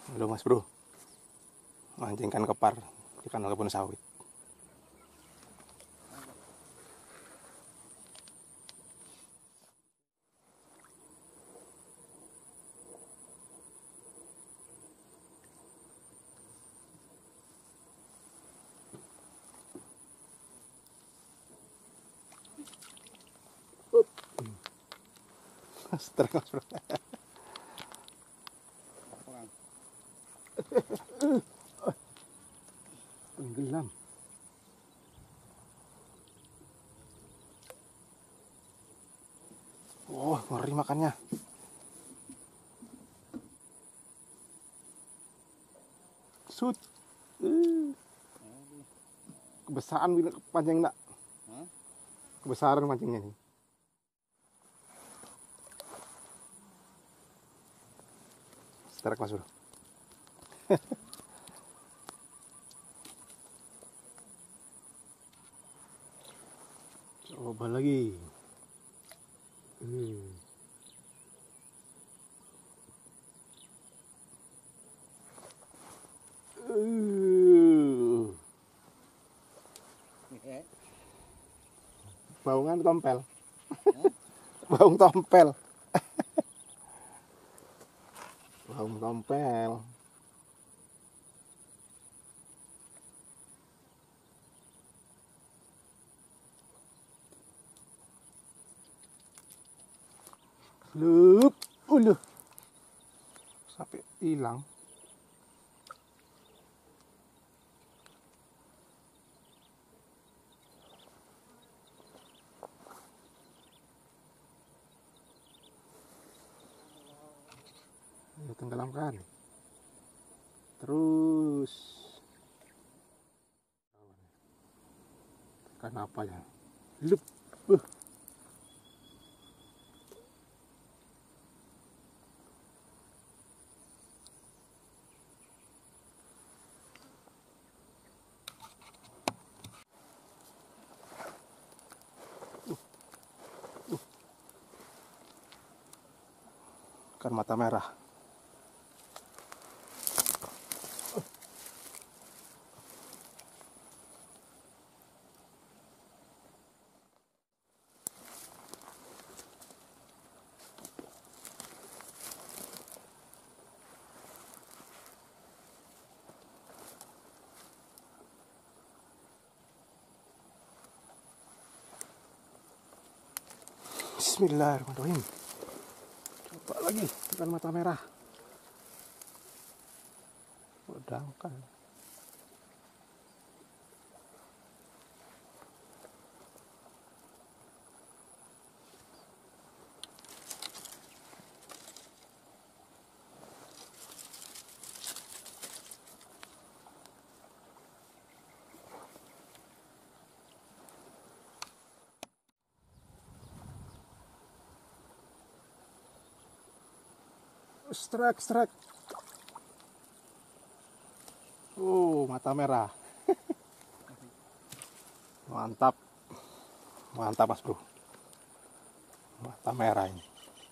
Halo Mas Bro, mancingkan kepar di kanal kebun sawit. Strike Mas Bro. Tenggelam. Oh, ngeri makannya. Sud. Kebesaran bila pancing nak. Kebesaran mancingnya nih. Strike Mas Bro. Coba lagi. Baungan tompel. Baung tompel. Baung tompel. Lup, sampai hilang. Ya, tenggelam kali. Terus kan apa ya? Lup. Kan mata merah. Bismillahirrahmanirrahim. Coba lagi, bukan mata merah. Dangkal. Strike. Mata merah. Mantap Mas Bro. Mata merah ini.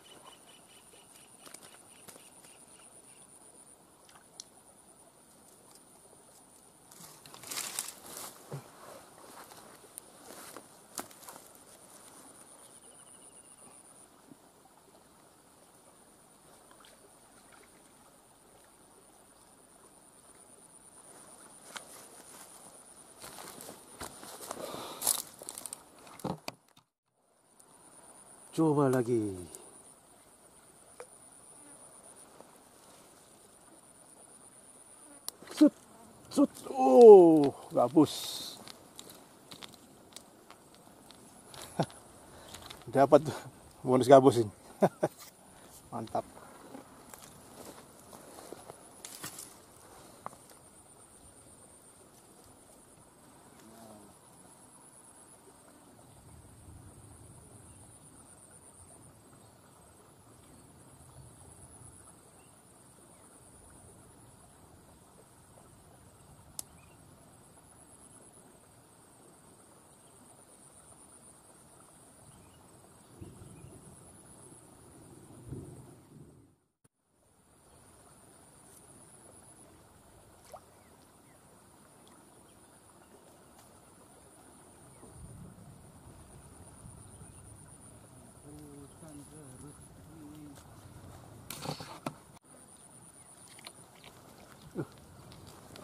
Coba lagi. Sut. Gabus. Dapat bonus gabus ini. Mantap.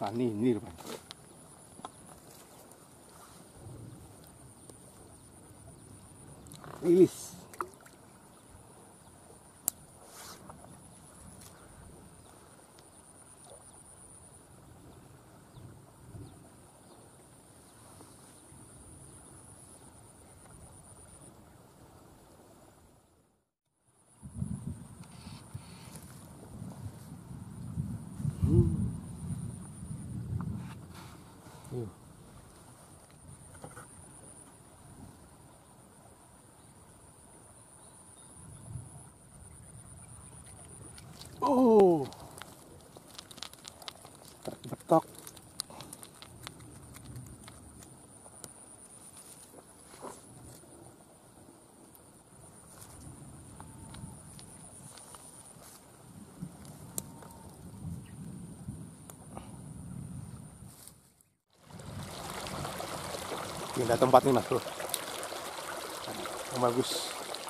Ikan ini rupanya. Rilis. Yuk. Oh, betok. Pindah tempat nih mas bro, yang bagus.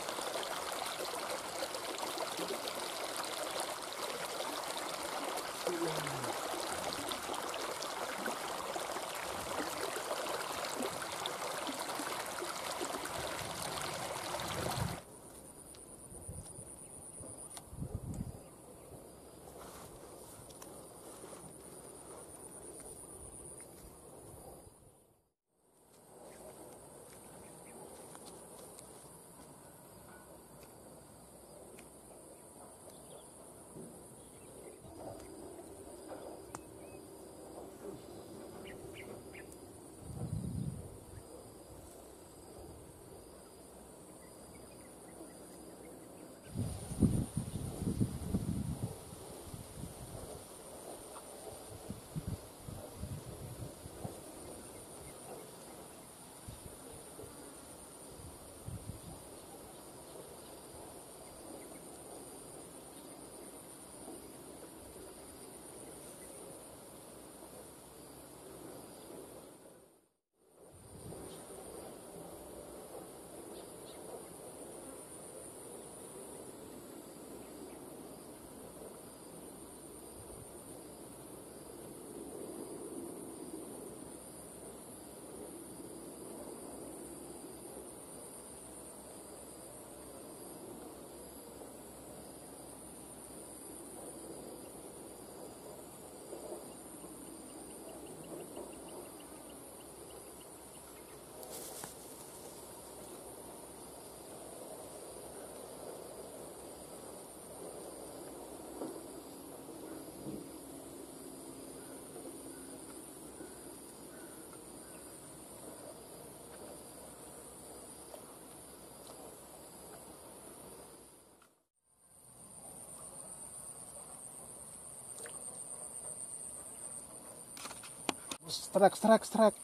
Strike.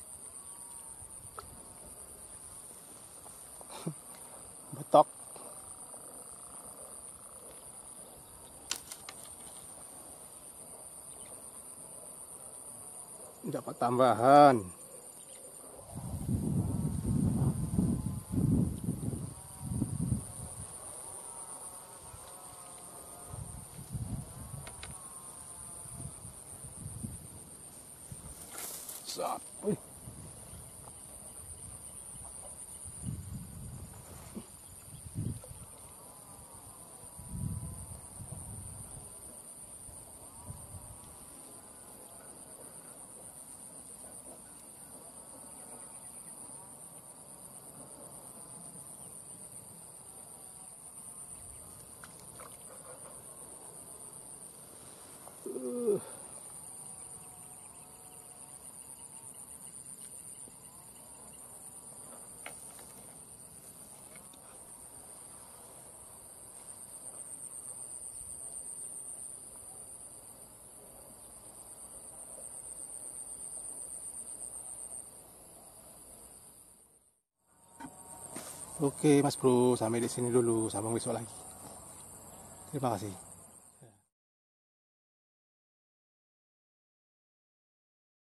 Betok. Dapat tambahan. Wih. Oke Mas Bro, sampai di sini dulu, sambung besok lagi. Terima kasih.